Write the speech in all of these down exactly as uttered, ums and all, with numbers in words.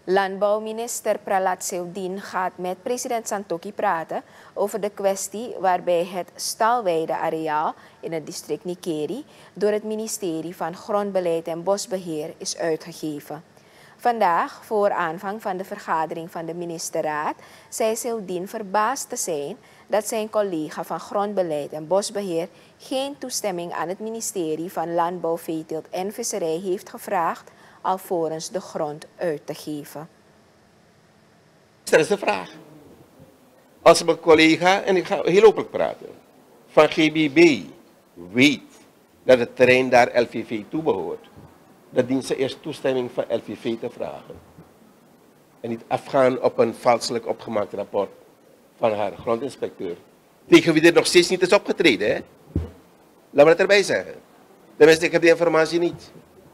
Landbouwminister Pralat Seudien gaat met president Santokhi praten over de kwestie waarbij het stalweideareaal in het district Nikeri door het ministerie van Grondbeleid en Bosbeheer is uitgegeven. Vandaag, voor aanvang van de vergadering van de ministerraad, zei Seudien verbaasd te zijn dat zijn collega van Grondbeleid en Bosbeheer geen toestemming aan het ministerie van Landbouw, Veeteelt en Visserij heeft gevraagd alvorens de grond uit te geven. Dat is de vraag. Als mijn collega, en ik ga heel openlijk praten, van G B B weet dat het terrein daar L V V toebehoort, dan dient ze eerst toestemming van L V V te vragen. En niet afgaan op een valselijk opgemaakt rapport van haar grondinspecteur. Tegen wie dit nog steeds niet is opgetreden. Hè? Laat me het erbij zeggen. Tenminste, ik heb die informatie niet.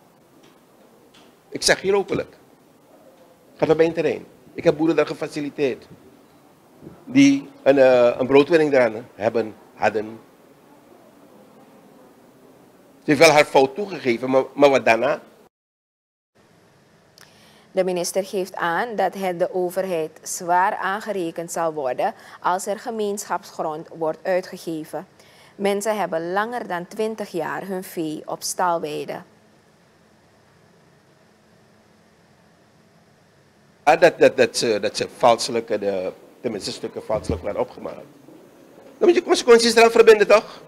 Ik zeg hier openlijk. Gaat op mijn terrein. Ik heb boeren daar gefaciliteerd. Die een, uh, een broodwinning eraan hebben, hadden. Ze heeft wel haar fout toegegeven, maar, maar wat daarna? De minister geeft aan dat het de overheid zwaar aangerekend zal worden als er gemeenschapsgrond wordt uitgegeven. Mensen hebben langer dan twintig jaar hun vee op stalweide. Ah, dat, dat, dat, ze, dat ze valselijke, de, tenminste stukken valselijk waren opgemaakt. Dan moet je consequenties eraan verbinden, toch?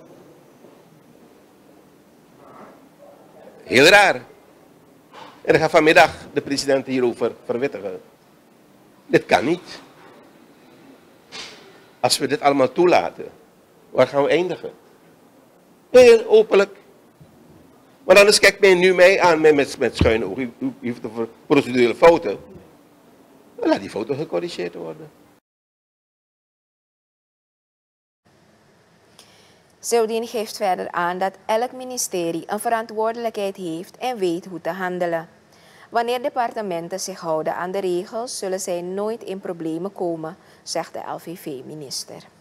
Heel raar. En dan gaat vanmiddag de president hierover verwittigen. Dit kan niet. Als we dit allemaal toelaten, waar gaan we eindigen? Heel openlijk. Maar anders kijkt men nu mij aan met, met, met schuine ogen. U, u, u heeft een procedurele fouten. Dan laat die foto gecorrigeerd worden. Seudien geeft verder aan dat elk ministerie een verantwoordelijkheid heeft en weet hoe te handelen. Wanneer departementen zich houden aan de regels, zullen zij nooit in problemen komen, zegt de L V V-minister.